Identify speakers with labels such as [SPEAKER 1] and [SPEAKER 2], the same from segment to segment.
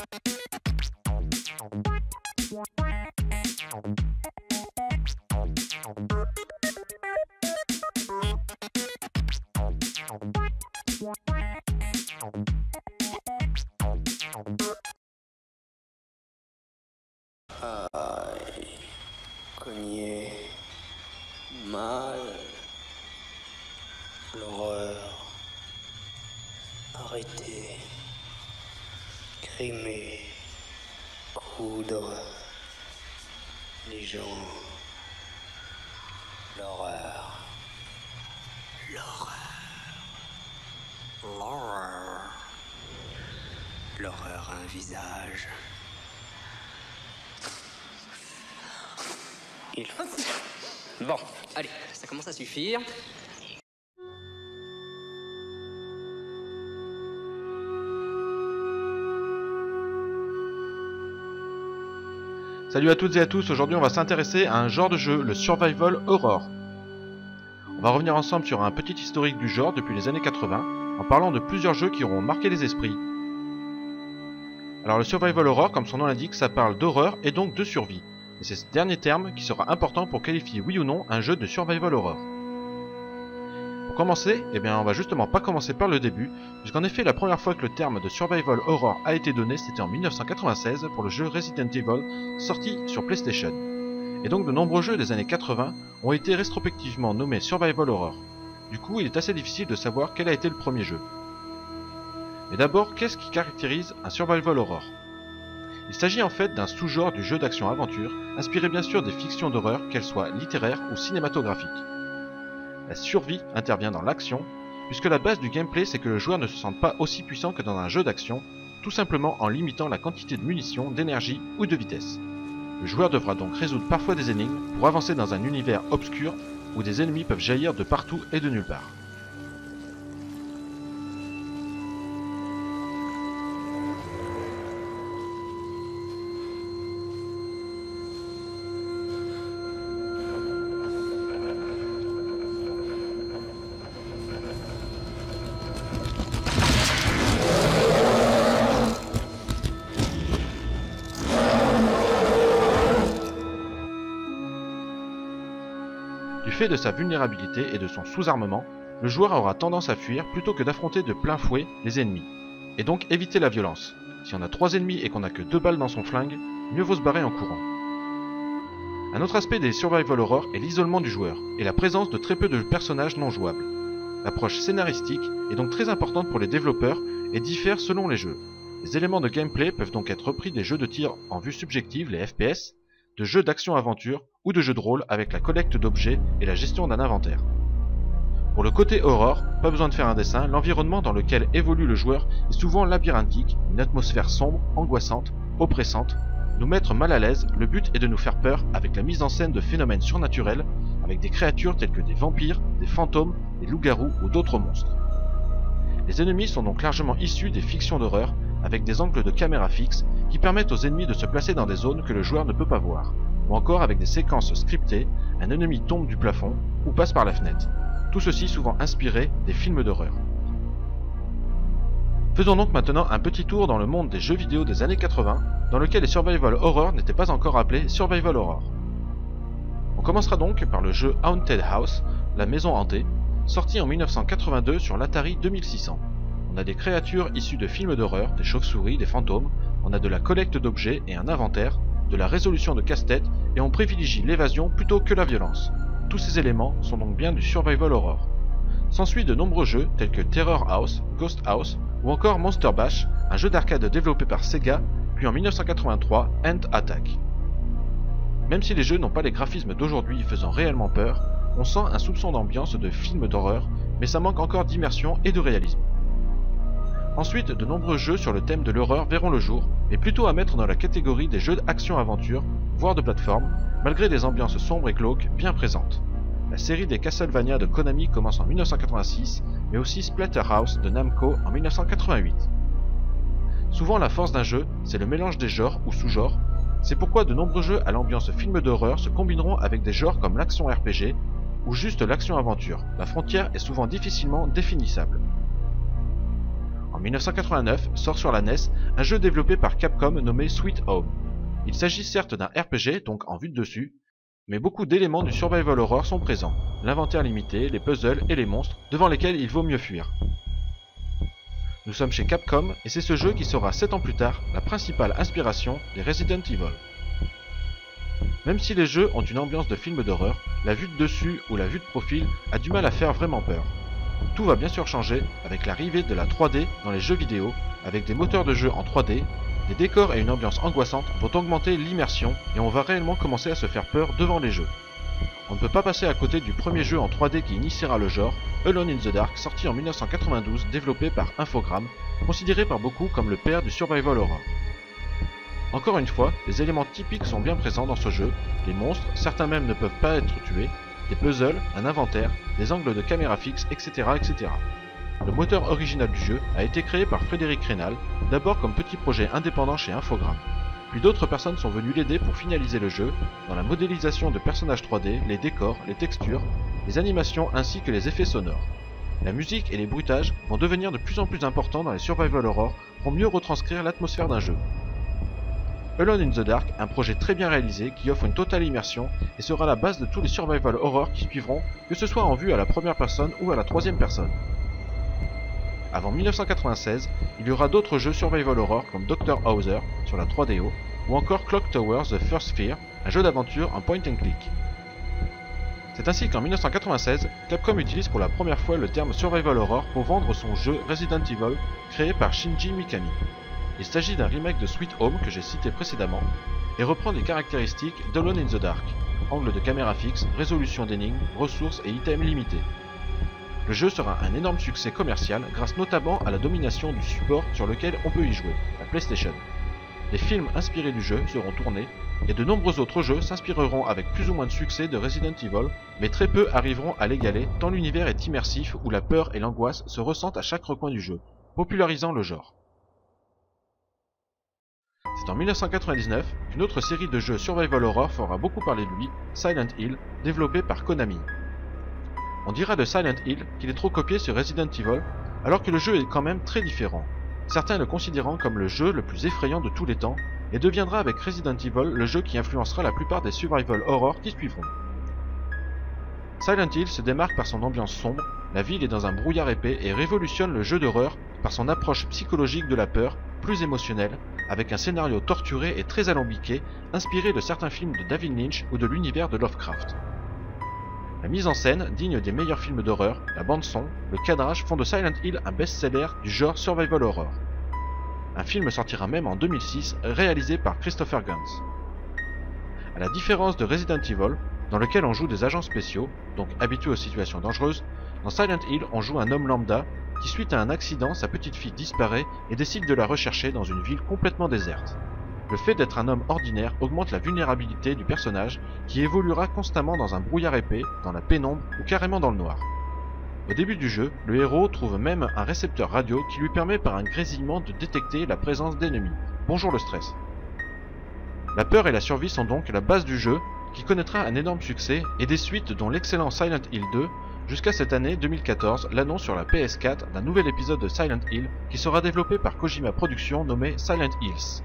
[SPEAKER 1] Aïe, cogné, mal, l'horreur, arrêter, grimer, coudre, les gens, l'horreur, l'horreur a un visage. Il faut...
[SPEAKER 2] Bon, allez, ça commence à suffire.
[SPEAKER 3] Salut à toutes et à tous, aujourd'hui on va s'intéresser à un genre de jeu, le Survival Horror. On va revenir ensemble sur un petit historique du genre depuis les années 80, en parlant de plusieurs jeux qui auront marqué les esprits. Alors le Survival Horror, comme son nom l'indique, ça parle d'horreur et donc de survie. Et c'est ce dernier terme qui sera important pour qualifier oui ou non un jeu de Survival Horror. Pour commencer, on va justement pas commencer par le début, puisqu'en effet la première fois que le terme de Survival Horror a été donné, c'était en 1996 pour le jeu Resident Evil, sorti sur PlayStation. Et donc de nombreux jeux des années 80 ont été rétrospectivement nommés Survival Horror. Du coup, il est assez difficile de savoir quel a été le premier jeu. Mais d'abord, qu'est-ce qui caractérise un Survival Horror ? Il s'agit en fait d'un sous-genre du jeu d'action-aventure, inspiré bien sûr des fictions d'horreur, qu'elles soient littéraires ou cinématographiques. La survie intervient dans l'action, puisque la base du gameplay c'est que le joueur ne se sente pas aussi puissant que dans un jeu d'action, tout simplement en limitant la quantité de munitions, d'énergie ou de vitesse. Le joueur devra donc résoudre parfois des énigmes pour avancer dans un univers obscur où des ennemis peuvent jaillir de partout et de nulle part. Du fait de sa vulnérabilité et de son sous-armement, le joueur aura tendance à fuir plutôt que d'affronter de plein fouet les ennemis, et donc éviter la violence. Si on a 3 ennemis et qu'on n'a que 2 balles dans son flingue, mieux vaut se barrer en courant. Un autre aspect des Survival Horror est l'isolement du joueur, et la présence de très peu de personnages non jouables. L'approche scénaristique est donc très importante pour les développeurs et diffère selon les jeux. Les éléments de gameplay peuvent donc être repris des jeux de tir en vue subjective, les FPS, de jeux d'action-aventure ou de jeux de rôle avec la collecte d'objets et la gestion d'un inventaire. Pour le côté horror, pas besoin de faire un dessin, l'environnement dans lequel évolue le joueur est souvent labyrinthique, une atmosphère sombre, angoissante, oppressante. Nous mettre mal à l'aise, le but est de nous faire peur avec la mise en scène de phénomènes surnaturels, avec des créatures telles que des vampires, des fantômes, des loups-garous ou d'autres monstres. Les ennemis sont donc largement issus des fictions d'horreur, avec des angles de caméra fixes qui permettent aux ennemis de se placer dans des zones que le joueur ne peut pas voir, ou encore avec des séquences scriptées, un ennemi tombe du plafond ou passe par la fenêtre. Tout ceci souvent inspiré des films d'horreur. Faisons donc maintenant un petit tour dans le monde des jeux vidéo des années 80, dans lequel les Survival Horror n'étaient pas encore appelés Survival Horror. On commencera donc par le jeu Haunted House, la maison hantée, sorti en 1982 sur l'Atari 2600. On a des créatures issues de films d'horreur, des chauves-souris, des fantômes, on a de la collecte d'objets et un inventaire, de la résolution de casse-tête et on privilégie l'évasion plutôt que la violence. Tous ces éléments sont donc bien du Survival Horror. S'ensuit de nombreux jeux tels que Terror House, Ghost House ou encore Monster Bash, un jeu d'arcade développé par Sega, puis en 1983 Ant Attack. Même si les jeux n'ont pas les graphismes d'aujourd'hui faisant réellement peur, on sent un soupçon d'ambiance de film d'horreur, mais ça manque encore d'immersion et de réalisme. Ensuite, de nombreux jeux sur le thème de l'horreur verront le jour, mais plutôt à mettre dans la catégorie des jeux d'action-aventure, voire de plateforme, malgré des ambiances sombres et glauques bien présentes. La série des Castlevania de Konami commence en 1986, mais aussi Splatterhouse de Namco en 1988. Souvent la force d'un jeu, c'est le mélange des genres ou sous-genres, c'est pourquoi de nombreux jeux à l'ambiance film d'horreur se combineront avec des genres comme l'action RPG, ou juste l'action-aventure. La frontière est souvent difficilement définissable. En 1989 sort sur la NES un jeu développé par Capcom nommé Sweet Home. Il s'agit certes d'un RPG, donc en vue de dessus, mais beaucoup d'éléments du survival horror sont présents, l'inventaire limité, les puzzles et les monstres, devant lesquels il vaut mieux fuir. Nous sommes chez Capcom et c'est ce jeu qui sera 7 ans plus tard la principale inspiration des Resident Evil. Même si les jeux ont une ambiance de film d'horreur, la vue de dessus ou la vue de profil a du mal à faire vraiment peur. Tout va bien sûr changer avec l'arrivée de la 3D dans les jeux vidéo, avec des moteurs de jeu en 3D, des décors et une ambiance angoissante vont augmenter l'immersion et on va réellement commencer à se faire peur devant les jeux. On ne peut pas passer à côté du premier jeu en 3D qui initiera le genre, Alone in the Dark, sorti en 1992, développé par Infogrames, considéré par beaucoup comme le père du survival horror. Encore une fois, les éléments typiques sont bien présents dans ce jeu, les monstres, certains même ne peuvent pas être tués, des puzzles, un inventaire, des angles de caméra fixe, etc. etc. Le moteur original du jeu a été créé par Frédéric Rénal, d'abord comme petit projet indépendant chez Infogrames. Puis d'autres personnes sont venues l'aider pour finaliser le jeu, dans la modélisation de personnages 3D, les décors, les textures, les animations ainsi que les effets sonores. La musique et les bruitages vont devenir de plus en plus importants dans les survival horror pour mieux retranscrire l'atmosphère d'un jeu. Alone in the Dark, un projet très bien réalisé qui offre une totale immersion et sera la base de tous les survival horror qui suivront, que ce soit en vue à la première personne ou à la troisième personne. Avant 1996, il y aura d'autres jeux survival horror comme Dr. Hauser sur la 3DO ou encore Clock Tower The First Fear, un jeu d'aventure en point and click. C'est ainsi qu'en 1996, Capcom utilise pour la première fois le terme survival horror pour vendre son jeu Resident Evil créé par Shinji Mikami. Il s'agit d'un remake de Sweet Home que j'ai cité précédemment et reprend les caractéristiques d'Alone in the Dark, angle de caméra fixe, résolution d'énigmes, ressources et items limités. Le jeu sera un énorme succès commercial grâce notamment à la domination du support sur lequel on peut y jouer, la PlayStation. Des films inspirés du jeu seront tournés et de nombreux autres jeux s'inspireront avec plus ou moins de succès de Resident Evil, mais très peu arriveront à l'égaler tant l'univers est immersif où la peur et l'angoisse se ressentent à chaque recoin du jeu, popularisant le genre. C'est en 1999 qu'une autre série de jeux survival horror fera beaucoup parler de lui, Silent Hill, développé par Konami. On dira de Silent Hill qu'il est trop copié sur Resident Evil, alors que le jeu est quand même très différent, certains le considérant comme le jeu le plus effrayant de tous les temps, et deviendra avec Resident Evil le jeu qui influencera la plupart des survival horror qui suivront. Silent Hill se démarque par son ambiance sombre, la ville est dans un brouillard épais et révolutionne le jeu d'horreur par son approche psychologique de la peur, plus émotionnelle, avec un scénario torturé et très alambiqué, inspiré de certains films de David Lynch ou de l'univers de Lovecraft. La mise en scène, digne des meilleurs films d'horreur, la bande-son, le cadrage font de Silent Hill un best-seller du genre survival horror. Un film sortira même en 2006, réalisé par Christopher Gans. À la différence de Resident Evil, dans lequel on joue des agents spéciaux, donc habitués aux situations dangereuses, dans Silent Hill on joue un homme lambda qui, suite à un accident, sa petite fille disparaît et décide de la rechercher dans une ville complètement déserte. Le fait d'être un homme ordinaire augmente la vulnérabilité du personnage qui évoluera constamment dans un brouillard épais, dans la pénombre ou carrément dans le noir. Au début du jeu, le héros trouve même un récepteur radio qui lui permet par un grésillement de détecter la présence d'ennemis. Bonjour le stress. La peur et la survie sont donc la base du jeu qui connaîtra un énorme succès et des suites dont l'excellent Silent Hill 2, jusqu'à cette année 2014 l'annonce sur la PS4 d'un nouvel épisode de Silent Hill qui sera développé par Kojima Productions nommé Silent Hills.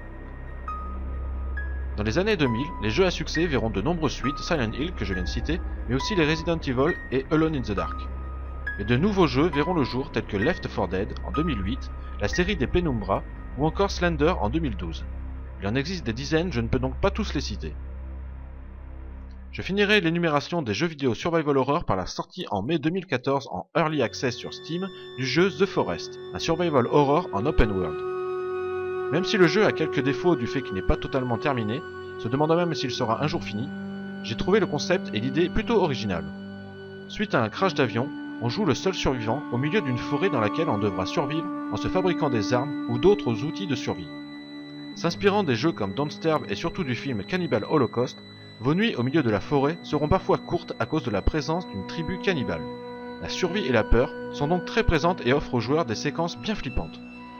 [SPEAKER 3] Dans les années 2000, les jeux à succès verront de nombreuses suites, Silent Hill que je viens de citer, mais aussi les Resident Evil et Alone in the Dark. Mais de nouveaux jeux verront le jour tels que Left 4 Dead en 2008, la série des Penumbra ou encore Slender en 2012. Il en existe des dizaines, je ne peux donc pas tous les citer. Je finirai l'énumération des jeux vidéo survival horror par la sortie en mai 2014 en Early Access sur Steam du jeu The Forest, un survival horror en open world. Même si le jeu a quelques défauts du fait qu'il n'est pas totalement terminé, se demandant même s'il sera un jour fini, j'ai trouvé le concept et l'idée plutôt originale. Suite à un crash d'avion, on joue le seul survivant au milieu d'une forêt dans laquelle on devra survivre en se fabriquant des armes ou d'autres outils de survie. S'inspirant des jeux comme Don't Starve et surtout du film Cannibal Holocaust, vos nuits au milieu de la forêt seront parfois courtes à cause de la présence d'une tribu cannibale. La survie et la peur sont donc très présentes et offrent aux joueurs des séquences bien flippantes.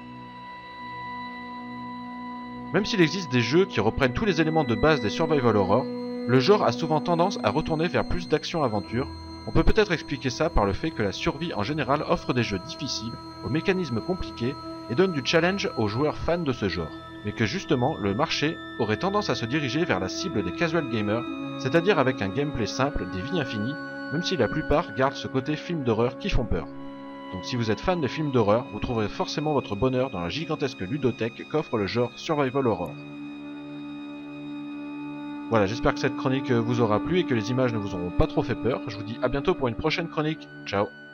[SPEAKER 3] Même s'il existe des jeux qui reprennent tous les éléments de base des survival horror, le genre a souvent tendance à retourner vers plus d'action-aventure, On peut peut-être expliquer ça par le fait que la survie en général offre des jeux difficiles, aux mécanismes compliqués et donne du challenge aux joueurs fans de ce genre, mais que justement le marché aurait tendance à se diriger vers la cible des casual gamers, c'est-à-dire avec un gameplay simple, des vies infinies, même si la plupart gardent ce côté film d'horreur qui font peur. Donc si vous êtes fan de films d'horreur, vous trouverez forcément votre bonheur dans la gigantesque ludothèque qu'offre le genre Survival Horror. Voilà, j'espère que cette chronique vous aura plu et que les images ne vous auront pas trop fait peur. Je vous dis à bientôt pour une prochaine chronique. Ciao!